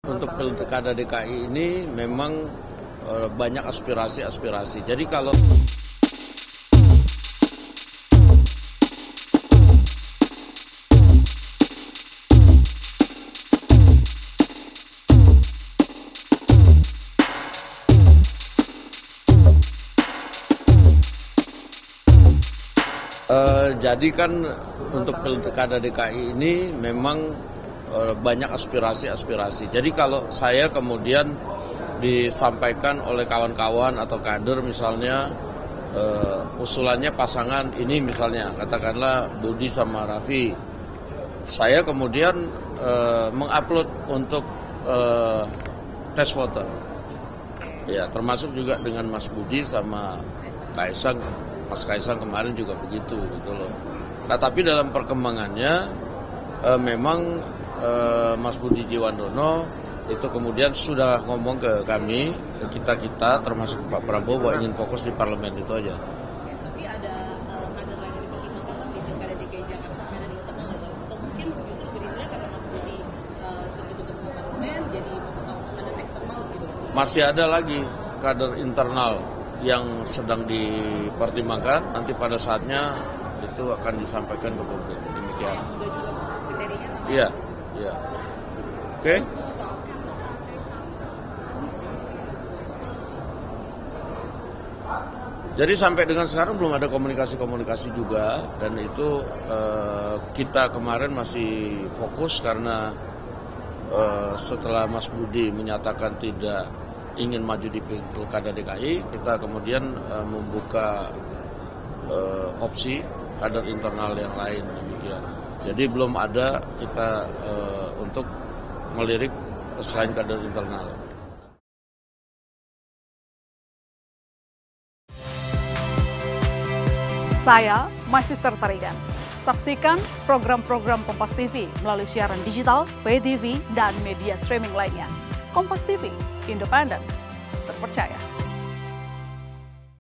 Untuk pilkada DKI ini memang banyak aspirasi. Jadi kalau jadi kan untuk pilkada DKI ini memang banyak aspirasi. Jadi kalau saya kemudian disampaikan oleh kawan-kawan atau kader misalnya usulannya pasangan ini misalnya katakanlah Budi sama Raffi, saya kemudian mengupload untuk tes voter, ya termasuk juga dengan Mas Budi sama Kaisang. Mas Kaisang kemarin juga begitu gitu loh. Nah tapi dalam perkembangannya memang Mas Budi Jiwandono itu kemudian sudah ngomong ke kami, ke kita termasuk Pak Prabowo bahwa ingin fokus di parlemen itu aja. Tapi ada kader lain yang dipertimbangkan di pilkada DKI Jakarta ada di internal atau mungkin justru Gerindra karena Mas Budi sudah ditugas ke parlemen jadi kader eksternal gitu. Masih ada lagi kader internal yang sedang dipertimbangkan, nanti pada saatnya itu akan disampaikan ke publik. Demikian. Juga kriterianya sama. Iya. Oke. Jadi sampai dengan sekarang belum ada komunikasi juga, dan itu kita kemarin masih fokus karena setelah Mas Budi menyatakan tidak ingin maju di pilkada DKI, kita kemudian membuka opsi kader internal yang lain demikian. Jadi belum ada kita untuk melirik selain kader internal. Saya Mahsister Tarigan. Saksikan program-program Kompas TV melalui siaran digital, pay TV, dan media streaming lainnya. Kompas TV, independen, terpercaya.